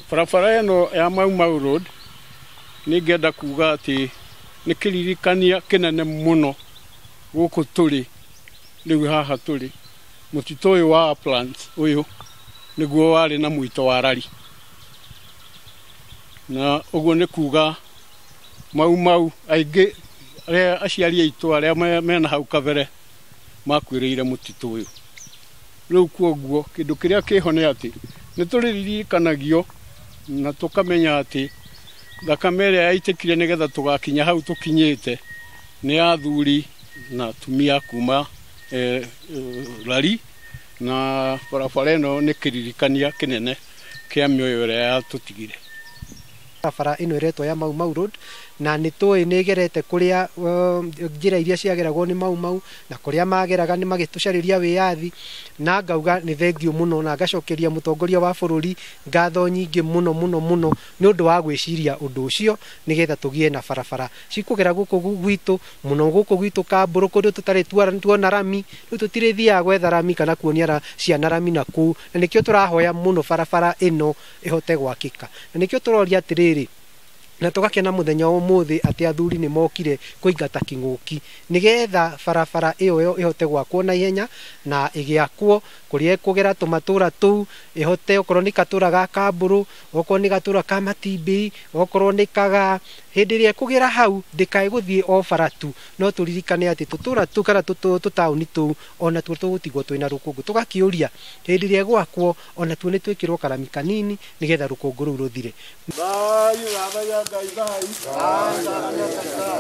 Barabara ĩno ya Mau Mau Road nĩngenda kuga atĩ nĩ kĩririkania kĩnene mũno gũkũ tũrĩ rĩu haha tũrĩ mũtitũ ũyũ wa Uplands ũyũ nĩguo warĩ na mũito wa rari, na ũguo nĩ kuga Mau Mau aingĩ arĩa aciari aitũ arĩa mena hau kabere makuĩrĩire mũtitũ ũyũ. Rĩu kuoguo kĩndũ kĩrĩa kĩho nĩ atĩ nĩ tũririkanagio na tũkamenya atĩ thakame ĩrĩa yaitĩkire nĩgetha tũgakinya hau tũkinyĩte nĩ athuri na atumia kuma rari, na barabara ĩno nĩ kĩririkania kĩnene kĩa mĩoyo ĩrĩa yatũtigire. Barabara ĩno ĩretwo ya Mau Mau Road na nĩ tũĩ nĩ gerete kũrĩa njĩra iria ciageragwo nĩ Mau Mau na kũrĩa mageraga nĩ magĩtũcarĩria wĩyathi, na ngauga nĩ thengiũ mũno na ngacokeria mũtongoria wa bũrũri ngatho nyingĩ mũno mũno mũno nĩ ũndũ wa gwĩciria ũndũ ũcio nĩgetha tũgĩe na barabara cikũgera gũkũ gwitũ mũno gũkũ gwitũ Kambũrũ kũrĩa tũtarĩ tuona rami, rĩu tũtirĩthiaga gwetha rami kana kuonia ciana rami na kũu, na nĩkĩo tũrahoya mũno barabara ĩno ĩhote gwakĩka, na nĩkĩo tũroria atĩrĩrĩ na tũgakena mũthenya ũmũthĩ atĩ athuri nĩ mokire kũingata kĩng'ũki nĩgetha barabara ĩyo ĩhote gwakwo na ihenya na ĩgĩakwo kũrĩa kũgera tũmatũra tũu, ĩhote okorwo nĩ katũra ga Kambũrũ, okorwo nĩ gatũra ka Matimbĩ, okorwo nĩ Kaga, hĩndĩ ĩrĩa kũgera hau ndĩkaĩ gũthiĩ o bara tu, no tũririkane atĩ tũtũra tu kana tũtaũni tũu ona tuo tũgũtigwo twĩna rũkũngũ, tũgakĩũria hĩndĩ ĩrĩa gwakwo ona tuo nĩ twĩkĩrwo karami kanini nĩgetha rũkũngũ rũu rũthire.